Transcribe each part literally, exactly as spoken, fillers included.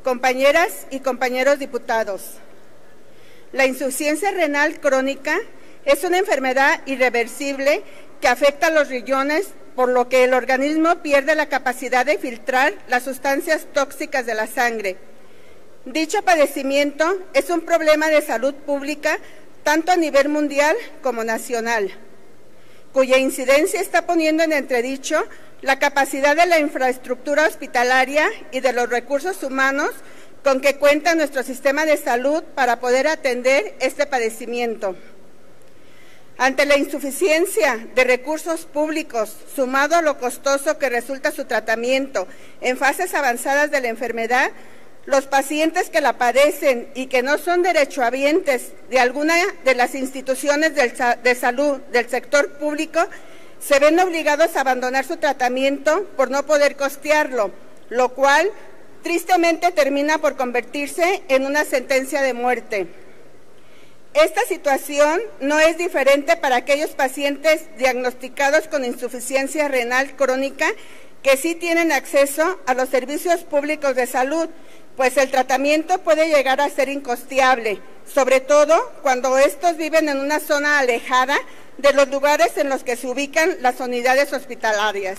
compañeras y compañeros diputados. La insuficiencia renal crónica es una enfermedad irreversible que afecta a los riñones, por lo que el organismo pierde la capacidad de filtrar las sustancias tóxicas de la sangre. Dicho padecimiento es un problema de salud pública tanto a nivel mundial como nacional, cuya incidencia está poniendo en entredicho la capacidad de la infraestructura hospitalaria y de los recursos humanos con que cuenta nuestro sistema de salud para poder atender este padecimiento. Ante la insuficiencia de recursos públicos, sumado a lo costoso que resulta su tratamiento en fases avanzadas de la enfermedad, los pacientes que la padecen y que no son derechohabientes de alguna de las instituciones de salud del sector público se ven obligados a abandonar su tratamiento por no poder costearlo, lo cual tristemente termina por convertirse en una sentencia de muerte. Esta situación no es diferente para aquellos pacientes diagnosticados con insuficiencia renal crónica que sí tienen acceso a los servicios públicos de salud, pues el tratamiento puede llegar a ser incosteable, sobre todo cuando estos viven en una zona alejada de los lugares en los que se ubican las unidades hospitalarias.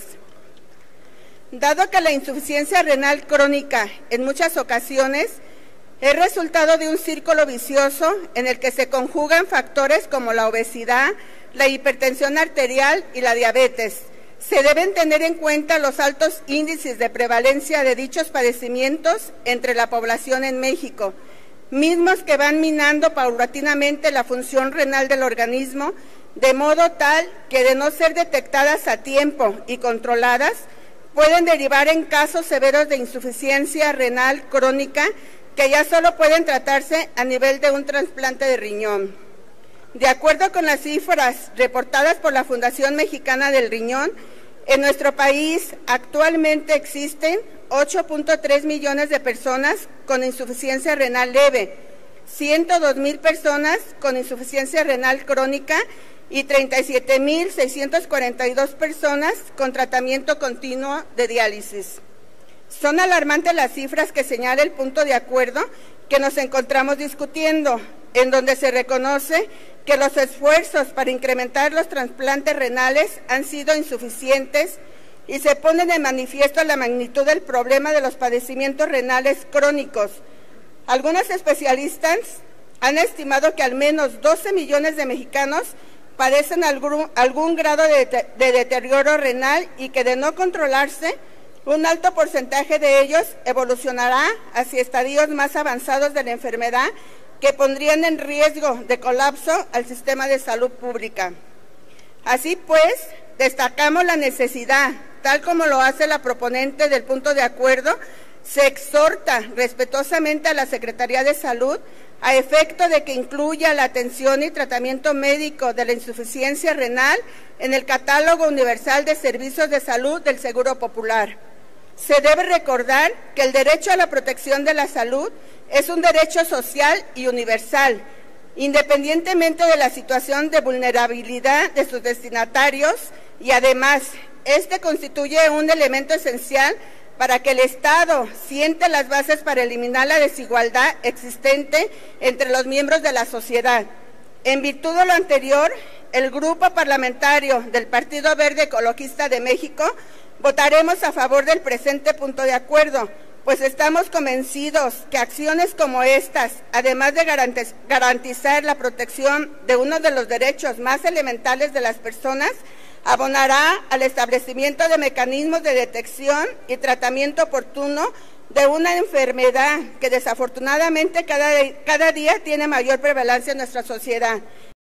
Dado que la insuficiencia renal crónica en muchas ocasiones es resultado de un círculo vicioso en el que se conjugan factores como la obesidad, la hipertensión arterial y la diabetes, se deben tener en cuenta los altos índices de prevalencia de dichos padecimientos entre la población en México, mismos que van minando paulatinamente la función renal del organismo, de modo tal que de no ser detectadas a tiempo y controladas, pueden derivar en casos severos de insuficiencia renal crónica que ya solo pueden tratarse a nivel de un trasplante de riñón. De acuerdo con las cifras reportadas por la Fundación Mexicana del Riñón, en nuestro país actualmente existen ocho punto tres millones de personas con insuficiencia renal leve, ciento dos mil personas con insuficiencia renal crónica y treinta y siete mil seiscientas cuarenta y dos personas con tratamiento continuo de diálisis. Son alarmantes las cifras que señala el punto de acuerdo que nos encontramos discutiendo, en donde se reconoce que los esfuerzos para incrementar los trasplantes renales han sido insuficientes y se pone de manifiesto la magnitud del problema de los padecimientos renales crónicos. Algunos especialistas han estimado que al menos doce millones de mexicanos padecen algún, algún grado de, de deterioro renal y que de no controlarse, un alto porcentaje de ellos evolucionará hacia estadios más avanzados de la enfermedad que pondrían en riesgo de colapso al sistema de salud pública. Así pues, destacamos la necesidad, tal como lo hace la proponente del punto de acuerdo, se exhorta respetuosamente a la Secretaría de Salud a efecto de que incluya la atención y tratamiento médico de la insuficiencia renal en el catálogo universal de servicios de salud del Seguro Popular. Se debe recordar que el derecho a la protección de la salud es un derecho social y universal, independientemente de la situación de vulnerabilidad de sus destinatarios, y además, este constituye un elemento esencial para que el Estado siente las bases para eliminar la desigualdad existente entre los miembros de la sociedad. En virtud de lo anterior, el Grupo Parlamentario del Partido Verde Ecologista de México votaremos a favor del presente punto de acuerdo, pues estamos convencidos que acciones como estas, además de garantizar la protección de uno de los derechos más elementales de las personas, abonará al establecimiento de mecanismos de detección y tratamiento oportuno de una enfermedad que desafortunadamente cada, cada día tiene mayor prevalencia en nuestra sociedad.